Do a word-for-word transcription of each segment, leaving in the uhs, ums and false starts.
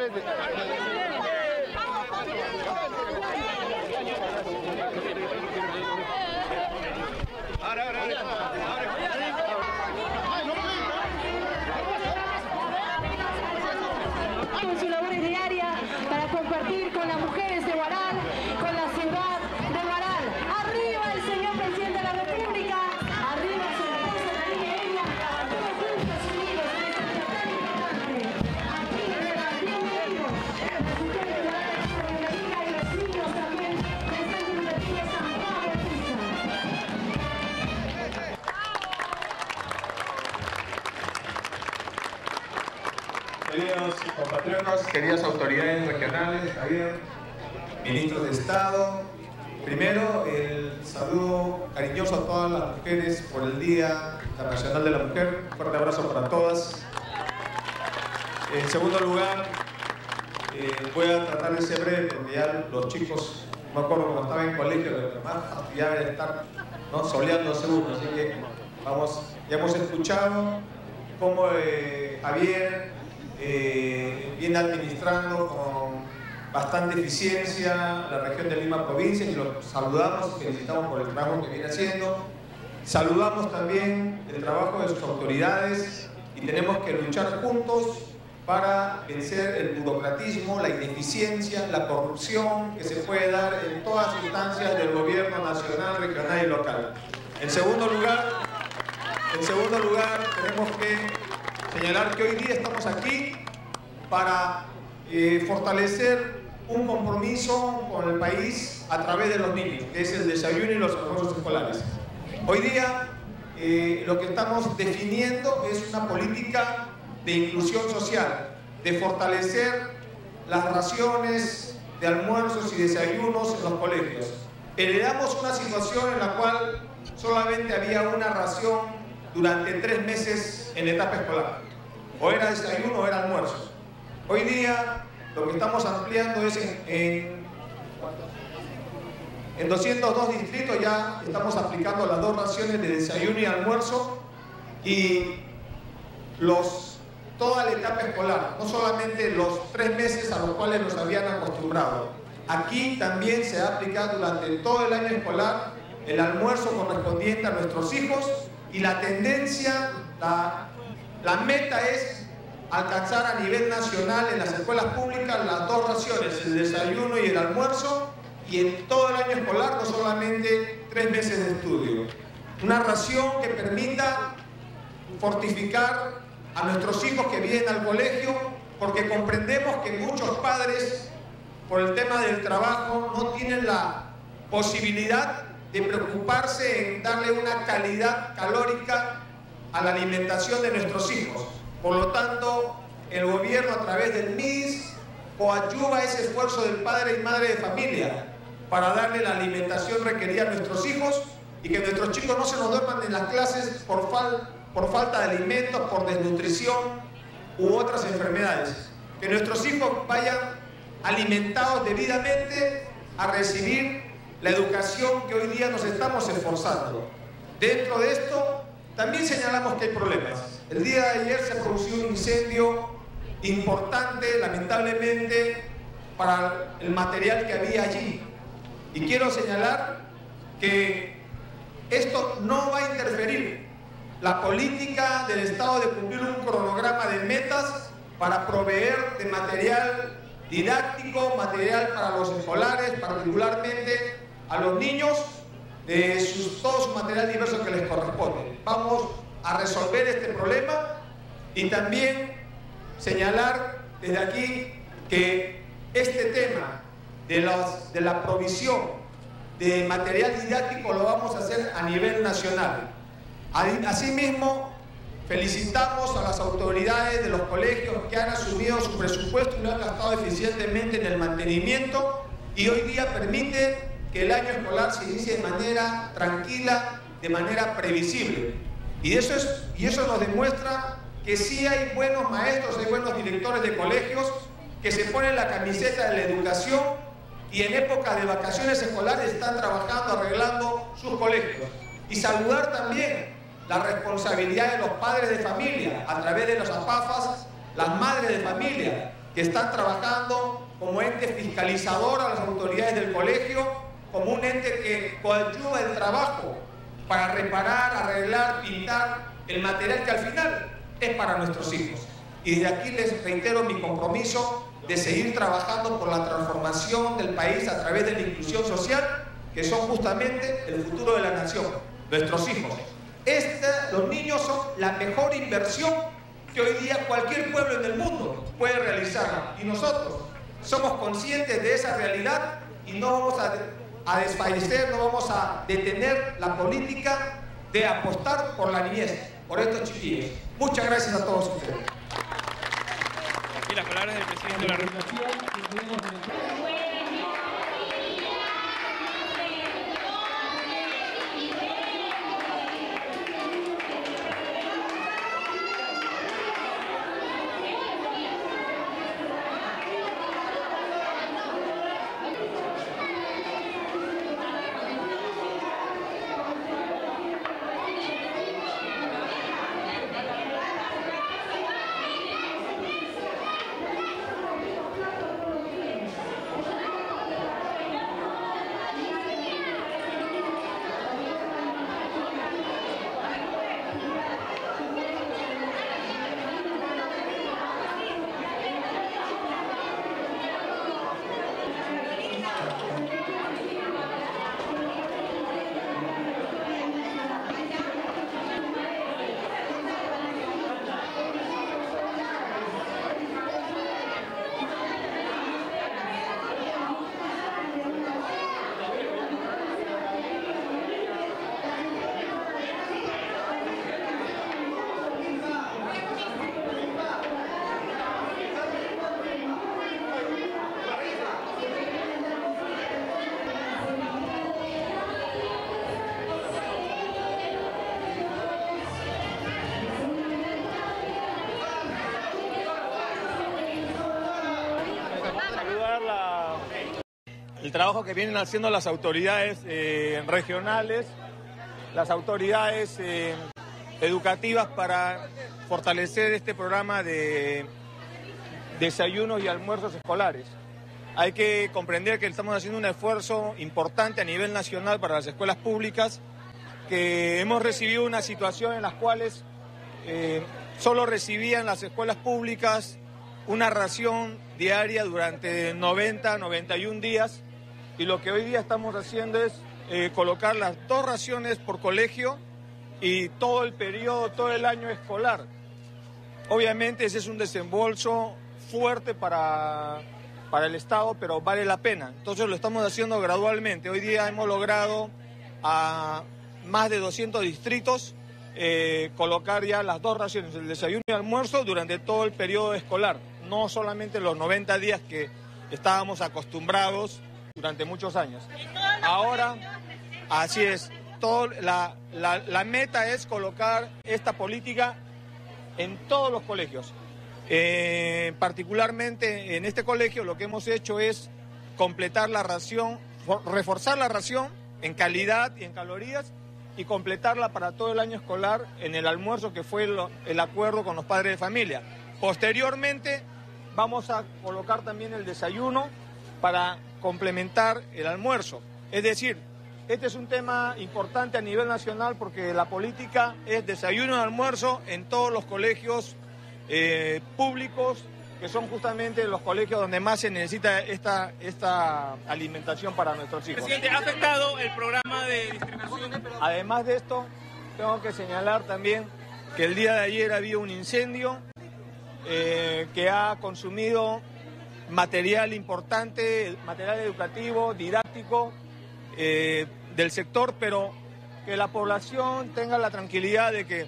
Con sus labores diarias para compartir con las mujeres de Huaral, con la ciudad de Huaral. Arriba el señor presidente de la República, arriba su esposa María Elia, todos juntos unidos en esta fecha tan importante. Aquí de la bienvenidos, las mujeres de Huaral, la hija y los niños también que están convertidos a Juan Bautista. Queridos compatriotas, queridas autoridades regionales, Javier, ministros de Estado, primero el saludo cariñoso a todas las mujeres por el Día Internacional de la Mujer. Un fuerte abrazo para todas. En segundo lugar, eh, voy a tratar de ser breve porque ya los chicos, no me acuerdo cuando estaba en colegio, lo más ya de estar, ¿no?, soleándose uno, así que vamos, ya hemos escuchado cómo eh, Javier Eh, viene administrando con bastante eficiencia la región de Lima provincia, y lo saludamos y felicitamos por el trabajo que viene haciendo. Saludamos también el trabajo de sus autoridades y tenemos que luchar juntos para vencer el burocratismo, la ineficiencia, la corrupción que se puede dar en todas las instancias del gobierno nacional, regional y local. En segundo lugar, en segundo lugar tenemos que señalar que hoy día estamos aquí para eh, fortalecer un compromiso con el país a través de los niños, que es el desayuno y los almuerzos escolares. Hoy día eh, lo que estamos definiendo es una política de inclusión social, de fortalecer las raciones de almuerzos y desayunos en los colegios. Heredamos una situación en la cual solamente había una ración durante tres meses en etapa escolar. O era desayuno o era almuerzo. Hoy día lo que estamos ampliando es en, en, en doscientos dos distritos ya estamos aplicando las dos raciones de desayuno y almuerzo, y los, toda la etapa escolar, no solamente los tres meses a los cuales nos habían acostumbrado. Aquí también se ha aplicado durante todo el año escolar el almuerzo correspondiente a nuestros hijos, y la tendencia, la La meta es alcanzar a nivel nacional en las escuelas públicas las dos raciones, el desayuno y el almuerzo, y en todo el año escolar, no solamente tres meses de estudio. Una ración que permita fortificar a nuestros hijos que vienen al colegio, porque comprendemos que muchos padres, por el tema del trabajo, no tienen la posibilidad de preocuparse en darle una calidad calórica a la alimentación de nuestros hijos. Por lo tanto, el gobierno a través del M I S coadyuva ese esfuerzo del padre y madre de familia para darle la alimentación requerida a nuestros hijos, y que nuestros chicos no se nos duerman en las clases por, fal por falta de alimentos, por desnutrición u otras enfermedades. Que nuestros hijos vayan alimentados debidamente a recibir la educación que hoy día nos estamos esforzando. Dentro de esto, también señalamos que hay problemas. El día de ayer se produjo un incendio importante, lamentablemente, para el material que había allí. Y quiero señalar que esto no va a interferir la política del Estado de cumplir un cronograma de metas para proveer de material didáctico, material para los escolares, particularmente a los niños, de sus, todo su material diverso que les corresponde. Vamos a resolver este problema, y también señalar desde aquí que este tema de, los, de la provisión de material didáctico lo vamos a hacer a nivel nacional. Asimismo, felicitamos a las autoridades de los colegios que han asumido su presupuesto y lo han gastado eficientemente en el mantenimiento, y hoy día permite que el año escolar se inicie de manera tranquila, de manera previsible. Y eso, es, y eso nos demuestra que sí hay buenos maestros, hay buenos directores de colegios que se ponen la camiseta de la educación, y en época de vacaciones escolares están trabajando, arreglando sus colegios. Y saludar también la responsabilidad de los padres de familia, a través de los APAFAS, las madres de familia, que están trabajando como ente fiscalizador a las autoridades del colegio, como un ente que coadyuva el trabajo para reparar, arreglar, pintar el material que al final es para nuestros hijos. Y desde aquí les reitero mi compromiso de seguir trabajando por la transformación del país a través de la inclusión social, que son justamente el futuro de la nación, nuestros hijos. Este, los niños son la mejor inversión que hoy día cualquier pueblo en el mundo puede realizar. Y nosotros somos conscientes de esa realidad y no vamos a, a desfallecer, no vamos a detener la política de apostar por la niñez, por estos chiquillos. Muchas gracias a todos ustedes. Aquí las palabras del presidente de la República. El trabajo que vienen haciendo las autoridades eh, regionales, las autoridades eh, educativas para fortalecer este programa de desayunos y almuerzos escolares. Hay que comprender que estamos haciendo un esfuerzo importante a nivel nacional para las escuelas públicas, que hemos recibido una situación en las cuales eh, solo recibían las escuelas públicas una ración diaria durante noventa, noventa y un días, y lo que hoy día estamos haciendo es eh, colocar las dos raciones por colegio y todo el periodo, todo el año escolar. Obviamente ese es un desembolso fuerte para, para el Estado, pero vale la pena. Entonces lo estamos haciendo gradualmente. Hoy día hemos logrado a más de doscientos distritos eh, colocar ya las dos raciones, el desayuno y el almuerzo, durante todo el periodo escolar. No solamente los noventa días que estábamos acostumbrados durante muchos años. Ahora, así es, todo, la, la, la meta es colocar esta política en todos los colegios. Eh, particularmente en este colegio lo que hemos hecho es completar la ración, reforzar la ración en calidad y en calorías y completarla para todo el año escolar en el almuerzo, que fue el, el acuerdo con los padres de familia. Posteriormente vamos a colocar también el desayuno para complementar el almuerzo. Es decir, este es un tema importante a nivel nacional porque la política es desayuno y almuerzo en todos los colegios eh, públicos, que son justamente los colegios donde más se necesita esta, esta alimentación para nuestros hijos. Presidente, ¿ha afectado el programa de distribución? Además de esto, tengo que señalar también que el día de ayer había un incendio eh, que ha consumido material importante, material educativo, didáctico eh, del sector, pero que la población tenga la tranquilidad de que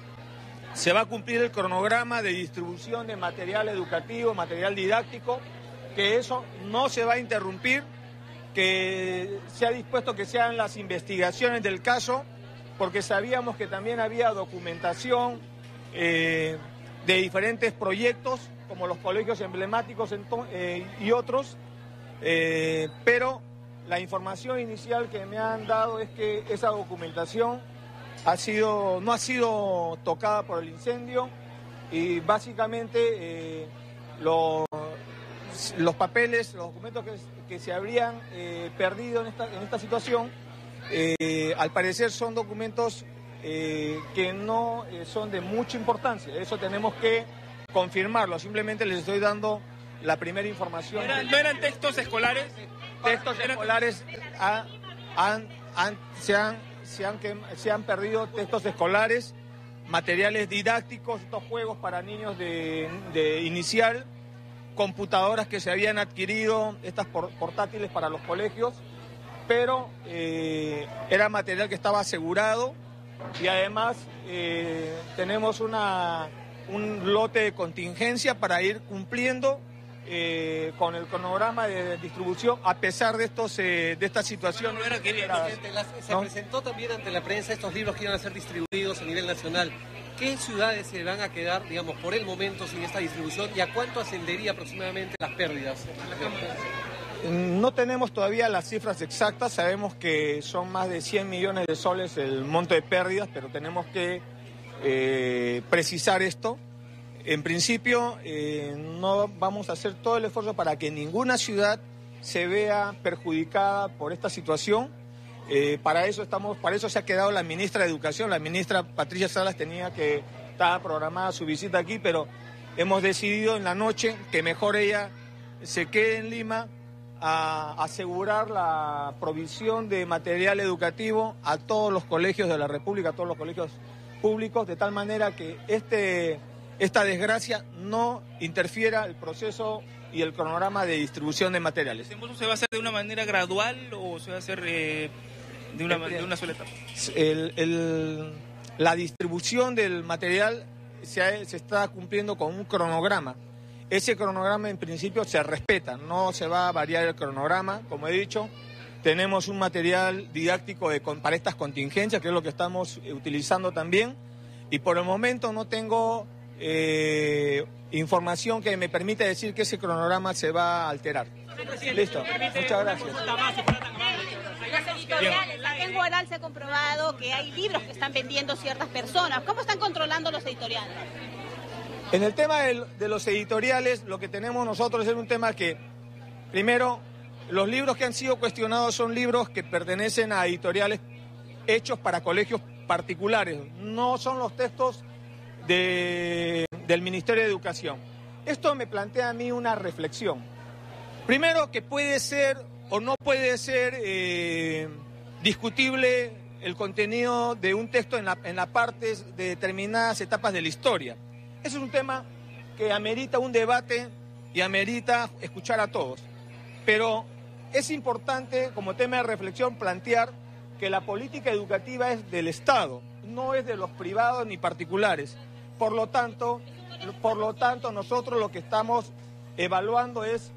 se va a cumplir el cronograma de distribución de material educativo, material didáctico, que eso no se va a interrumpir, que se ha dispuesto que sean las investigaciones del caso, porque sabíamos que también había documentación eh, de diferentes proyectos, como los colegios emblemáticos eh, y otros, eh, pero la información inicial que me han dado es que esa documentación ha sido, no ha sido tocada por el incendio y básicamente eh, lo, los papeles, los documentos que, que se habrían eh, perdido en esta, en esta situación, eh, al parecer son documentos eh, que no eh, son de mucha importancia. Eso tenemos que confirmarlo. Simplemente les estoy dando la primera información. ¿No eran, ¿no eran textos escolares? Textos escolares han, han, han, se, han, se, han, se han perdido textos escolares, materiales didácticos, estos juegos para niños de, de inicial, computadoras que se habían adquirido, estas portátiles para los colegios, pero eh, era material que estaba asegurado y además eh, tenemos una, un lote de contingencia para ir cumpliendo eh, con el cronograma de distribución a pesar de estos eh, de estas situaciones. Bueno, se ¿no? presentó también ante la prensa estos libros que iban a ser distribuidos a nivel nacional. ¿Qué ciudades se van a quedar, digamos, por el momento sin esta distribución y a cuánto ascendería aproximadamente las pérdidas? No tenemos todavía las cifras exactas, sabemos que son más de cien millones de soles el monto de pérdidas, pero tenemos que eh, precisar esto. En principio, eh, no vamos a hacer todo el esfuerzo para que ninguna ciudad se vea perjudicada por esta situación. Eh, para eso estamos, para eso se ha quedado la ministra de Educación, la ministra Patricia Salas tenía que estar programada su visita aquí, pero hemos decidido en la noche que mejor ella se quede en Lima a asegurar la provisión de material educativo a todos los colegios de la República, a todos los colegios públicos, de tal manera que este, esta desgracia no interfiera el proceso y el cronograma de distribución de materiales. ¿Se va a hacer de una manera gradual o se va a hacer eh, de, una, de una sola etapa? El, el, la distribución del material se, ha, se está cumpliendo con un cronograma. Ese cronograma en principio se respeta, no se va a variar el cronograma, como he dicho. Tenemos un material didáctico de, para estas contingencias, que es lo que estamos utilizando también, y por el momento no tengo eh, información que me permita decir que ese cronograma se va a alterar. Listo, muchas gracias. Las editoriales, aquí en Huaral se ha comprobado que hay libros que están vendiendo ciertas personas. ¿Cómo están controlando los editoriales? En el tema de, de los editoriales, lo que tenemos nosotros es un tema que, primero, los libros que han sido cuestionados son libros que pertenecen a editoriales hechos para colegios particulares, no son los textos de, del Ministerio de Educación. Esto me plantea a mí una reflexión. Primero, que puede ser o no puede ser eh, discutible el contenido de un texto en la, en la parte de determinadas etapas de la historia. Ese es un tema que amerita un debate y amerita escuchar a todos. Pero es importante, como tema de reflexión, plantear que la política educativa es del Estado, no es de los privados ni particulares. Por lo tanto, por lo tanto nosotros lo que estamos evaluando es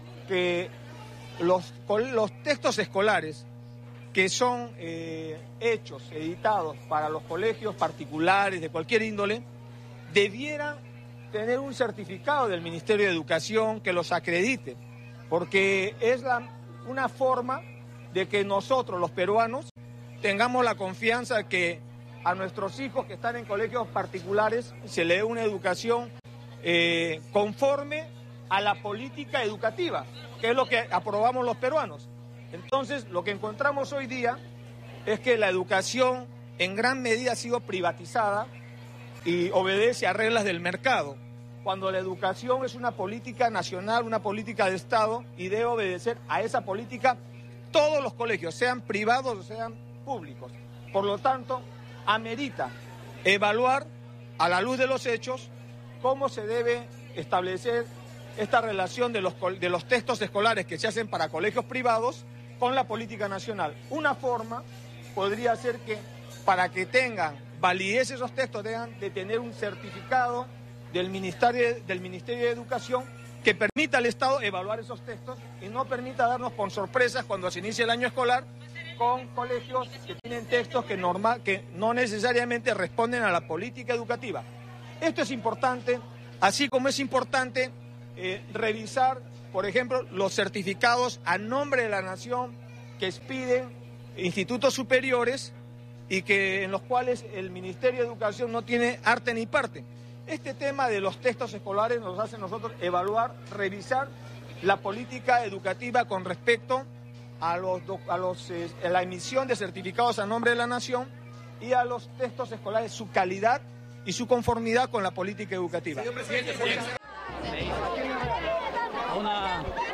que los, los textos escolares que son eh, hechos, editados para los colegios particulares de cualquier índole, debieran tener un certificado del Ministerio de Educación que los acredite, porque es la, una forma de que nosotros, los peruanos, tengamos la confianza de que a nuestros hijos que están en colegios particulares se les dé una educación eh, conforme a la política educativa, que es lo que aprobamos los peruanos. Entonces, lo que encontramos hoy día es que la educación en gran medida ha sido privatizada y obedece a reglas del mercado, cuando la educación es una política nacional, una política de Estado, y debe obedecer a esa política todos los colegios, sean privados o sean públicos. Por lo tanto, amerita evaluar a la luz de los hechos cómo se debe establecer esta relación de los, de los textos escolares que se hacen para colegios privados con la política nacional. Una forma podría ser que para que tengan validez esos textos deben de tener un certificado del Ministerio, del Ministerio de Educación que permita al Estado evaluar esos textos y no permita darnos con sorpresas cuando se inicie el año escolar con colegios que tienen textos que, normal, que no necesariamente responden a la política educativa. Esto es importante, así como es importante eh, revisar, por ejemplo, los certificados a nombre de la nación que expiden institutos superiores y que en los cuales el Ministerio de Educación no tiene arte ni parte. Este tema de los textos escolares nos hace nosotros evaluar, revisar la política educativa con respecto a, los, a, los, eh, a la emisión de certificados a nombre de la nación y a los textos escolares, su calidad y su conformidad con la política educativa. Señor presidente, Una